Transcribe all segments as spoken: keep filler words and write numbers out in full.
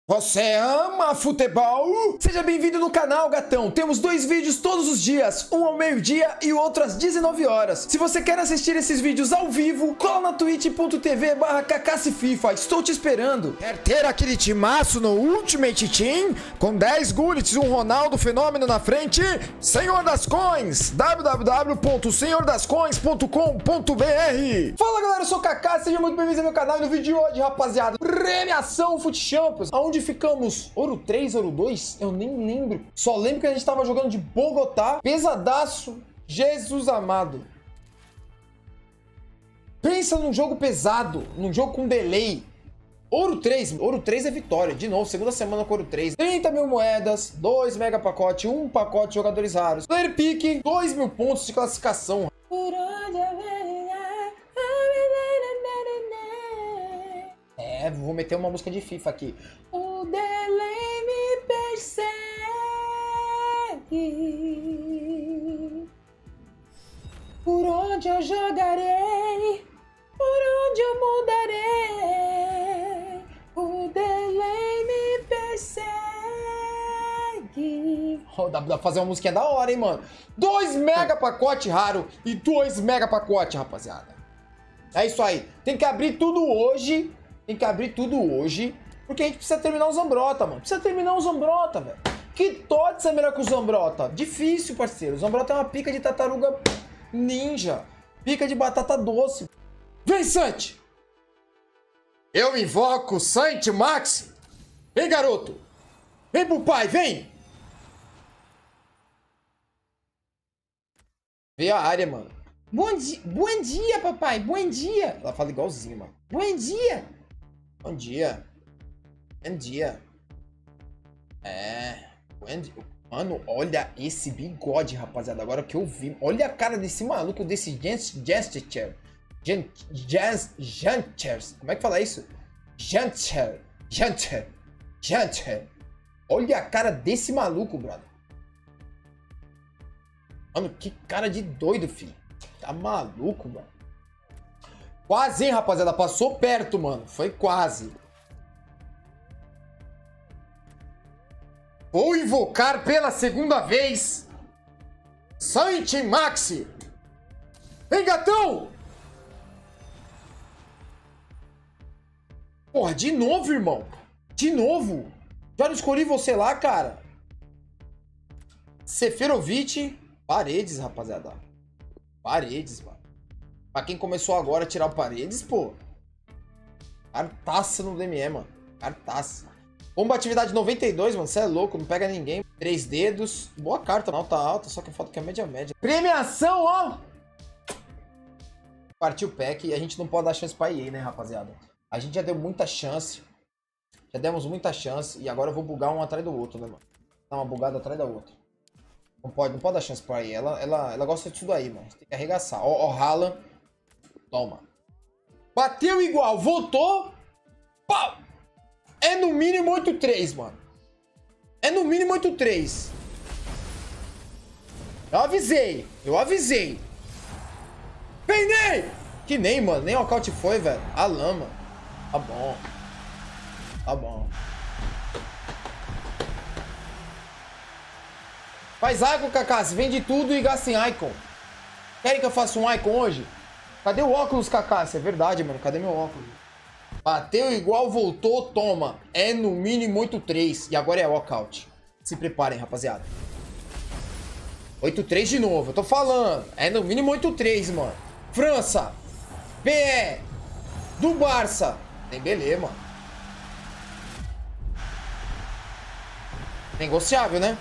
Você ama futebol? Seja bem-vindo no canal, gatão. Temos dois vídeos todos os dias, um ao meio-dia e o outro às dezenove horas. Se você quer assistir esses vídeos ao vivo, cola na twitch ponto tv barra cacacififa. Estou te esperando. Quer ter aquele timaço no Ultimate Team? Com dez Gullits e um Ronaldo Fenômeno na frente? Senhor das Coins, w w w ponto senhor das coins ponto com ponto b r. Fala galera, eu sou o Kaká, sejam muito bem-vindos ao meu canal. E no vídeo de hoje, rapaziada, premiação Fut Champions, onde ficamos ouro três, ouro dois, eu nem lembro. Só lembro que a gente tava jogando de Bogotá, pesadaço, Jesus amado. Pensa num jogo pesado, num jogo com delay. Ouro três, ouro três é vitória, de novo, segunda semana com ouro três. trinta mil moedas, dois mega pacote, um pacote de jogadores raros. Player pick, dois mil pontos de classificação. Por onde eu É, vou meter uma música de FIFA aqui. O delay me persegue. Por onde eu jogarei? Por onde eu mudarei? O delay me persegue. Oh, dá pra fazer uma musiquinha da hora, hein, mano? Dois mega pacote raro e dois mega pacote, rapaziada. É isso aí. Tem que abrir tudo hoje. Tem que abrir tudo hoje, porque a gente precisa terminar o Zombrota, mano. Precisa terminar o Zombrota, velho. Que Tots é melhor que o Zombrota? Difícil, parceiro. O Zombrota é uma pica de tartaruga ninja. Pica de batata doce. Vem, Santi! Eu invoco Santi Max. Vem, garoto. Vem pro pai, vem. Vê a área, mano. Bom dia, bom dia, papai. Bom dia. Ela fala igualzinho, mano. Bom dia. Bom dia. Bom dia. É. Bom dia. Mano, olha esse bigode, rapaziada. Agora que eu vi. Olha a cara desse maluco, desse Gesture. Gestures. Como é que fala isso? Gesture. Gesture. Gesture. Olha a cara desse maluco, brother. Mano, que cara de doido, filho. Tá maluco, mano. Quase, hein, rapaziada? Passou perto, mano. Foi quase. Vou invocar pela segunda vez Santi Maxi. Vem, gatão! Porra, de novo, irmão. De novo. Já não escolhi você lá, cara. Seferovic. Paredes, rapaziada. Paredes, mano. Pra quem começou agora a tirar o Paredes, pô. Cartaça no D M E, mano. Cartaça. Combatividade noventa e dois, mano. Você é louco, não pega ninguém. Três dedos. Boa carta, alta, alta. Só que falta que é média, média. Premiação, ó. Partiu o pack e a gente não pode dar chance pra E A, né, rapaziada? A gente já deu muita chance. Já demos muita chance. E agora eu vou bugar um atrás do outro, né, mano? Dar uma bugada atrás da outra. Não pode, não pode dar chance pra E A. Ela, ela, ela gosta disso daí, mano. Você tem que arregaçar. Ó, ó, Haaland. Toma. Bateu igual, voltou. Pau. É no mínimo oito três, mano. É no mínimo oito três. Eu avisei. Eu avisei. Vem, Ney! Que nem, mano. Nem o nocaute foi, velho. A lama. Tá bom. Tá bom. Faz Icon, Kaká. Se vende tudo e gasta em Icon. Querem que eu faça um Icon hoje? Cadê o óculos, Kaká? Isso é verdade, mano. Cadê meu óculos? Bateu igual, voltou, toma. É no mínimo oito três. E agora é walkout. Se preparem, rapaziada. oito três de novo. Eu tô falando. É no mínimo oito três, mano. França. P E. Do Barça. Tem beleza, mano. Negociável, né?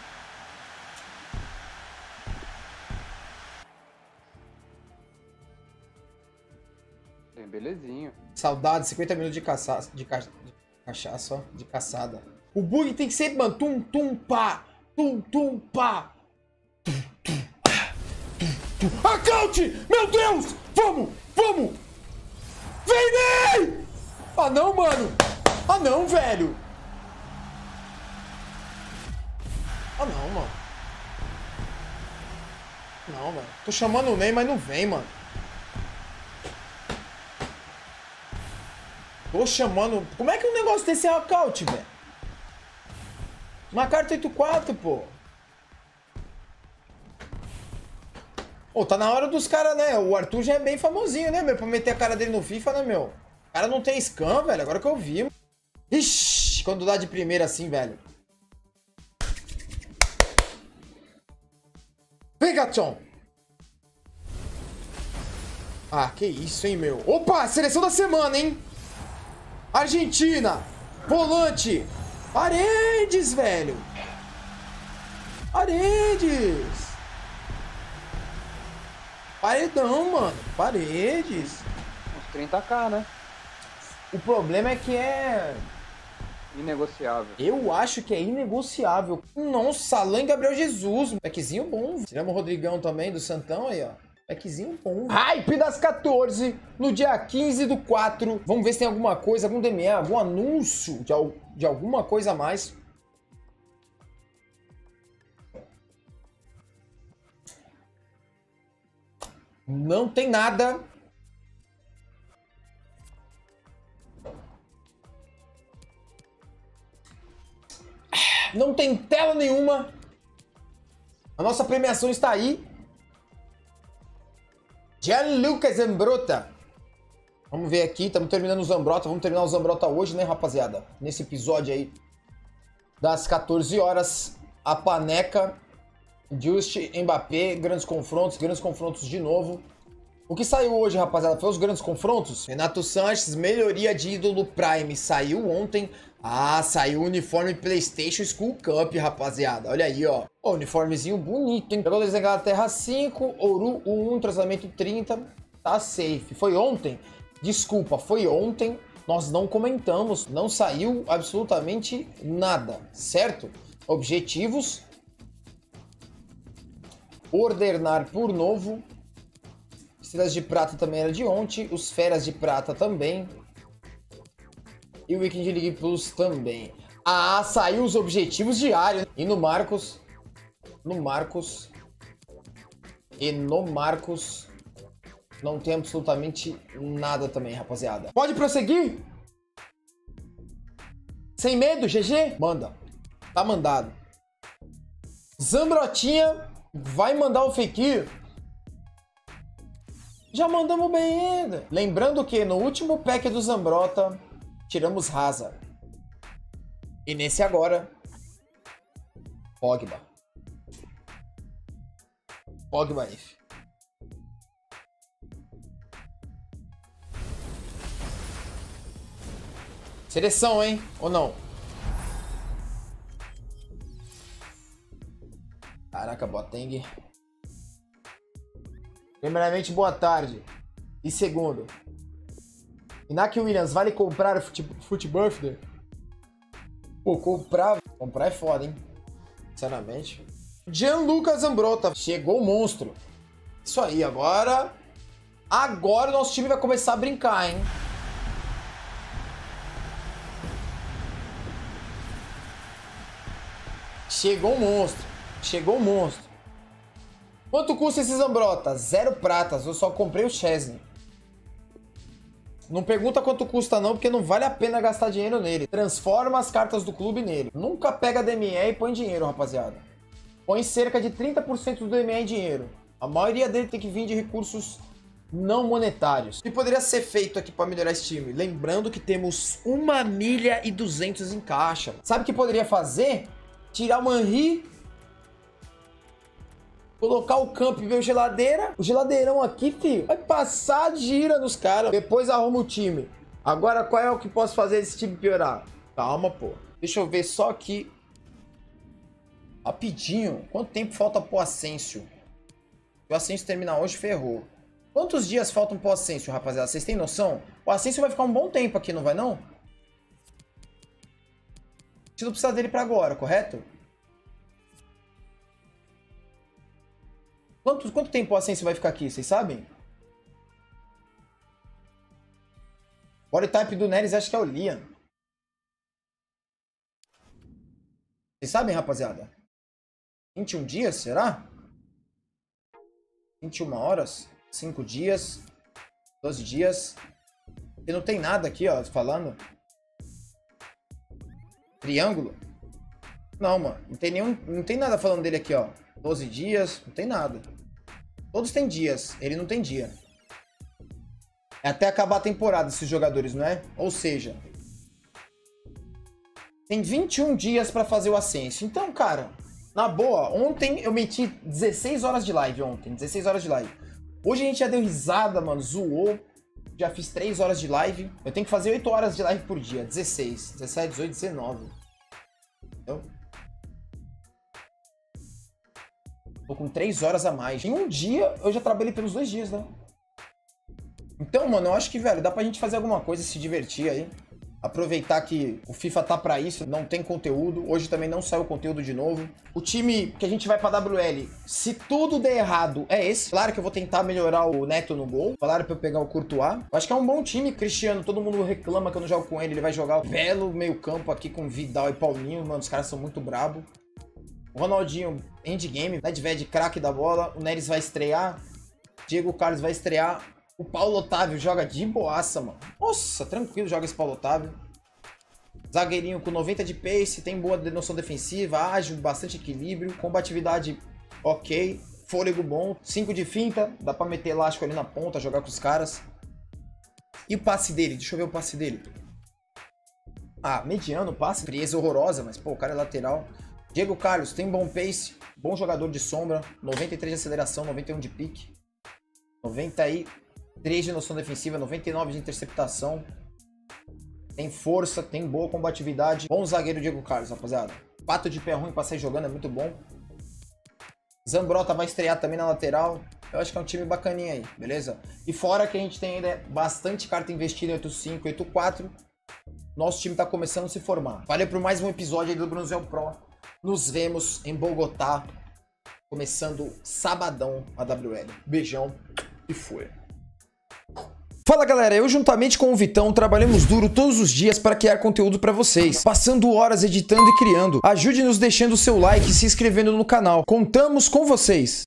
Belezinho. Saudade, cinquenta minutos de caçaça. De, ca... de cachaça, ó. De caçada. O bug tem que ser, mano. Tum, tum, pá. Tum, tum, pá. Tum, tum, ah, tum, tum. Account! Meu Deus! Vamos! Vamos! Vem, Ney! Ah, não, mano. Ah, não, velho. Ah, não, mano. Não, mano. Tô chamando o Ney, mas não vem, mano. Tô chamando... Como é que um negócio desse é walkout, velho? Uma carta oito quatro, pô. Ô, tá na hora dos caras, né? O Arthur já é bem famosinho, né, meu? Pra meter a cara dele no FIFA, né, meu? O cara não tem scan, velho. Agora que eu vi. Ixi, quando dá de primeira assim, velho. Vem, gatão. Ah, que isso, hein, meu? Opa, seleção da semana, hein? Argentina. Volante. Paredes, velho. Paredes. Paredão, mano. Paredes. Uns trinta k, né? O problema é que é... Inegociável. Eu acho que é inegociável. Nossa, Alain e Gabriel Jesus. Packzinho bom. Tiramos o Rodrigão também, do Santão aí, ó. Packzinho bom. Hype das quatorze, no dia quinze do quatro. Vamos ver se tem alguma coisa, algum D M E, algum anúncio de, al de alguma coisa a mais. Não tem nada. Não tem tela nenhuma. A nossa premiação está aí. Gianluca Zambrotta. Vamos ver aqui, estamos terminando o Zambrotta. Vamos terminar o Zambrotta hoje, né, rapaziada? Nesse episódio aí das quatorze horas. A Paneca, Just, Mbappé, grandes confrontos, grandes confrontos de novo. O que saiu hoje, rapaziada, foi os grandes confrontos. Renato Sanches, melhoria de ídolo Prime, saiu ontem. Ah, saiu o uniforme PlayStation School Cup, rapaziada. Olha aí, ó. Ó, uniformezinho bonito, hein? Jogadores da Inglaterra cinco, Ouro um, tratamento trinta. Tá safe. Foi ontem? Desculpa, foi ontem. Nós não comentamos. Não saiu absolutamente nada, certo? Objetivos. Ordenar por novo. Estrelas de Prata também era de ontem. Os Feras de Prata também. E o Weekend League Plus também. Ah, saiu os objetivos diários. E no Marcos. No Marcos. E no Marcos. Não tem absolutamente nada também, rapaziada. Pode prosseguir? Sem medo, G G? Manda. Tá mandado. Zambrotinha vai mandar o Fekir. Já mandamos bem ainda. Lembrando que no último pack do Zambrotta, tiramos Hazard. E nesse agora, Pogba. Pogba F. Seleção, hein? Ou não? Caraca, Boateng. Primeiramente, boa tarde. E segundo, Iñaki Williams, vale comprar o Foot Birthday? Pô, comprar... Comprar é foda, hein? Sinceramente. Gianluca Zambrotta. Chegou o monstro. Isso aí, agora... Agora o nosso time vai começar a brincar, hein? Chegou o monstro. Chegou o monstro. Quanto custa esse Zambrotta? Zero pratas. Eu só comprei o Chesney. Não pergunta quanto custa não, porque não vale a pena gastar dinheiro nele. Transforma as cartas do clube nele. Nunca pega D M E e põe dinheiro, rapaziada. Põe cerca de trinta por cento do D M E em dinheiro. A maioria dele tem que vir de recursos não monetários. O que poderia ser feito aqui para melhorar esse time? Lembrando que temos uma milha e duzentos em caixa. Sabe o que poderia fazer? Tirar o Henry, colocar o campo e ver o geladeira. O geladeirão aqui, filho, vai passar gira nos caras. Depois arruma o time. Agora, qual é o que posso fazer esse time piorar? Calma, pô. Deixa eu ver só aqui. Rapidinho. Quanto tempo falta pro Asensio? Se o Asensio terminar hoje, ferrou. Quantos dias faltam pro Asensio, rapaziada? Vocês têm noção? O Asensio vai ficar um bom tempo aqui, não vai não? A gente não precisa dele pra agora, correto? Quanto, quanto tempo o Asensio vai ficar aqui, vocês sabem? O body type do Neres acho que é o Liam. Vocês sabem, rapaziada? vinte e um dias, será? vinte e uma horas? cinco dias? doze dias? E não tem nada aqui, ó, falando. Triângulo. Não, mano. Não tem nenhum. Não tem nada falando dele aqui, ó. doze dias, não tem nada. Todos têm dias. Ele não tem dia. É até acabar a temporada esses jogadores, não é? Ou seja, tem vinte e um dias pra fazer o ascenso. Então, cara, na boa, ontem eu meti dezesseis horas de live ontem. dezesseis horas de live. Hoje a gente já deu risada, mano. Zoou. Já fiz três horas de live. Eu tenho que fazer oito horas de live por dia. dezesseis, dezessete, dezoito, dezenove. Entendeu? Tô com três horas a mais. Em um dia, eu já trabalhei pelos dois dias, né? Então, mano, eu acho que, velho, dá pra gente fazer alguma coisa, se divertir aí. Aproveitar que o FIFA tá pra isso, não tem conteúdo. Hoje também não saiu conteúdo de novo. O time que a gente vai pra W L, se tudo der errado, é esse. Claro que eu vou tentar melhorar o Neto no gol. Falaram pra eu pegar o Courtois. Eu acho que é um bom time. Cristiano, todo mundo reclama que eu não jogo com ele. Ele vai jogar o belo meio campo aqui com Vidal e Paulinho. Mano, os caras são muito brabo. O Ronaldinho, endgame. Nedved, craque da bola. O Neres vai estrear. Diego Carlos vai estrear. O Paulo Otávio joga de boaça, mano. Nossa, tranquilo joga esse Paulo Otávio. Zagueirinho com noventa de pace, tem boa noção defensiva, ágil, bastante equilíbrio, combatividade ok, fôlego bom, cinco de finta, dá pra meter elástico ali na ponta, jogar com os caras. E o passe dele? Deixa eu ver o passe dele. Ah, mediano o passe, frieza horrorosa, mas pô, o cara é lateral. Diego Carlos tem bom pace, bom jogador de sombra, noventa e três de aceleração, noventa e um de pique, noventa e três de noção defensiva, noventa e nove de interceptação. Tem força, tem boa combatividade. Bom zagueiro Diego Carlos, rapaziada. Pato de pé ruim pra sair jogando, é muito bom. Zambrota vai estrear também na lateral. Eu acho que é um time bacaninha aí, beleza? E fora que a gente tem ainda bastante carta investida em oito cinco, oito quatro. Nosso time tá começando a se formar. Valeu por mais um episódio aí do Brunzel Pro. Nos vemos em Bogotá. Começando sabadão a W L. Beijão e fui. Fala galera, eu juntamente com o Vitão trabalhamos duro todos os dias para criar conteúdo para vocês, passando horas editando e criando. Ajude-nos deixando o seu like e se inscrevendo no canal. Contamos com vocês!